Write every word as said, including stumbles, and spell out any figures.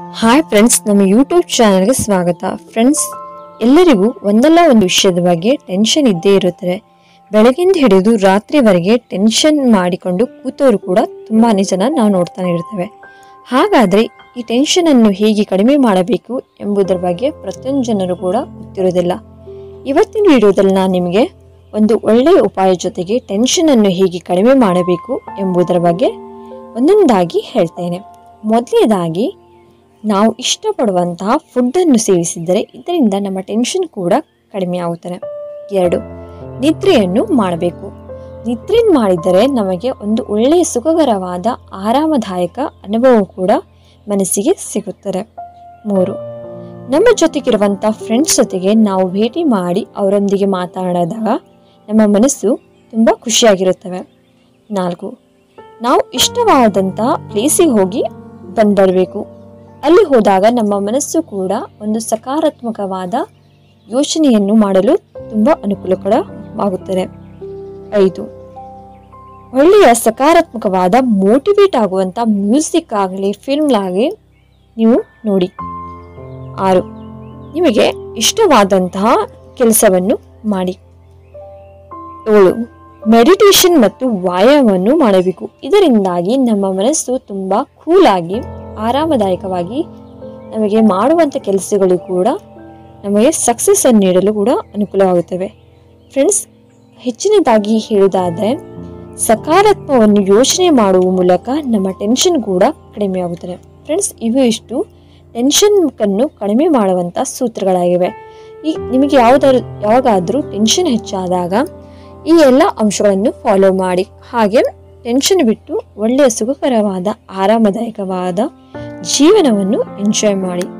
Hi friends, ನಮ್ಮ YouTube ಚಾನಲ್ಗೆ ಸ್ವಾಗತ. ಫ್ರೆಂಡ್ಸ್, ಎಲ್ಲರಿಗೂ ಒಂದಲ್ಲ ಒಂದು ವಿಷಯದ ಬಗ್ಗೆ ಟೆನ್ಷನ್ ಇದ್ದೇ ಇರುತ್ತದೆ. ಬೆಳಗಿಂದ ಹಿಡಿದು ರಾತ್ರಿವರೆಗೆ ಟೆನ್ಷನ್ ಮಾಡಿಕೊಂಡು ಕೂತವರು ಕೂಡ ತುಂಬಾ ಜನ ನಾವು ನೋಡ್ತಾನೆ ಇರ್ತೇವೆ. ಹಾಗಾದರೆ ಈ ಟೆನ್ಷನನ್ನು ಹೇಗೆ ಕಡಿಮೆ ಮಾಡಬೇಕು ಎಂಬುದರ ಬಗ್ಗೆ ಪ್ರತಿಯೊಂದು ಜನರು ಕೂಡ ಗೊತ್ತಿರೋದಿಲ್ಲ. ಇವತ್ತಿನ ವಿಡಿಯೋದಲ್ಲಿ ನಾನು ನಿಮಗೆ ಒಂದು ಒಳ್ಳೆಯ ಉಪಾಯ ಜೊತೆಗೆ ಟೆನ್ಷನನ್ನು ಹೇಗೆ ಕಡಿಮೆ ಮಾಡಬೇಕು ಎಂಬುದರ ಬಗ್ಗೆ ಒಂದೊಂದಾಗಿ ಹೇಳ್ತೇನೆ. ಮೊದಲನೇದಾಗಿ, ನಾವು ಇಷ್ಟಪಡುವಂತಹ ಫುಡ್ಡನ್ನು ಸೇವಿಸಿದರೆ ಇದರಿಂದ ನಮ್ಮ ಟೆನ್ಷನ್ ಕೂಡ ಕಡಿಮೆ ಆಗುತ್ತದೆ. ಎರಡು, ನಿದ್ರೆಯನ್ನು ಮಾಡಬೇಕು. ನಿದ್ರೆ ಮಾಡಿದರೆ ನಮಗೆ ಒಂದು ಒಳ್ಳೆಯ ಸುಖಕರವಾದ ಆರಾಮದಾಯಕ ಅನುಭವ ಕೂಡ ಮನಸ್ಸಿಗೆ ಸಿಗುತ್ತದೆ. ಮೂರು, ನಮ್ಮ ಜೊತೆಗಿರುವಂಥ ಫ್ರೆಂಡ್ಸ್ ಜೊತೆಗೆ ನಾವು ಭೇಟಿ ಮಾಡಿ ಅವರೊಂದಿಗೆ ಮಾತನಾಡಿದಾಗ ನಮ್ಮ ಮನಸ್ಸು ತುಂಬ ಖುಷಿಯಾಗಿರುತ್ತವೆ. ನಾಲ್ಕು, ನಾವು ಇಷ್ಟವಾದಂಥ ಪ್ಲೇಸಿಗೆ ಹೋಗಿ ಬಂದ್ಬರಬೇಕು. ಅಲ್ಲಿ ಹೋದಾಗ ನಮ್ಮ ಮನಸ್ಸು ಕೂಡ ಒಂದು ಸಕಾರಾತ್ಮಕವಾದ ಯೋಚನೆಯನ್ನು ಮಾಡಲು ತುಂಬ ಅನುಕೂಲಕರವಾಗುತ್ತದೆ. ಐದು, ಒಳ್ಳೆಯ ಸಕಾರಾತ್ಮಕವಾದ ಮೋಟಿವೇಟ್ ಆಗುವಂಥ ಮ್ಯೂಸಿಕ್ ಆಗಲಿ ಫಿಲ್ಮ್ಲಾಗಲಿ ನೀವು ನೋಡಿ. ಆರು, ನಿಮಗೆ ಇಷ್ಟವಾದಂತಹ ಕೆಲಸವನ್ನು ಮಾಡಿ. ಏಳು, ಮೆಡಿಟೇಷನ್ ಮತ್ತು ವ್ಯಾಯಾಮವನ್ನು ಮಾಡಬೇಕು. ಇದರಿಂದಾಗಿ ನಮ್ಮ ಮನಸ್ಸು ತುಂಬ ಕೂಲಾಗಿ ಆರಾಮದಾಯಕವಾಗಿ ನಮಗೆ ಮಾಡುವಂಥ ಕೆಲಸಗಳು ಕೂಡ ನಮಗೆ ಸಕ್ಸಸ್ ಅನ್ನು ನೀಡಲು ಕೂಡ ಅನುಕೂಲವಾಗುತ್ತವೆ. ಫ್ರೆಂಡ್ಸ್, ಹೆಚ್ಚಿನದಾಗಿ ಹೇಳುವುದಾದರೆ ಸಕಾರಾತ್ಮಕವನ್ನು ಯೋಚನೆ ಮಾಡುವ ಮೂಲಕ ನಮ್ಮ ಟೆನ್ಷನ್ ಕೂಡ ಕಡಿಮೆ ಆಗುತ್ತದೆ. ಫ್ರೆಂಡ್ಸ್, ಇವು ಇಷ್ಟು ಟೆನ್ಷನ್ನನ್ನು ಕಡಿಮೆ ಮಾಡುವಂಥ ಸೂತ್ರಗಳಾಗಿವೆ. ಈ ನಿಮಗೆ ಯಾವುದಾದ್ರು ಯಾವಾಗಾದರೂ ಟೆನ್ಷನ್ ಹೆಚ್ಚಾದಾಗ ಈ ಎಲ್ಲ ಅಂಶಗಳನ್ನು ಫಾಲೋ ಮಾಡಿ. ಹಾಗೆ ಟೆನ್ಷನ್ ಬಿಟ್ಟು ಒಳ್ಳೆಯ ಸುಖಕರವಾದ ಆರಾಮದಾಯಕವಾದ ಜೀವನವನ್ನು ಎಂಜಾಯ್ ಮಾಡಿ.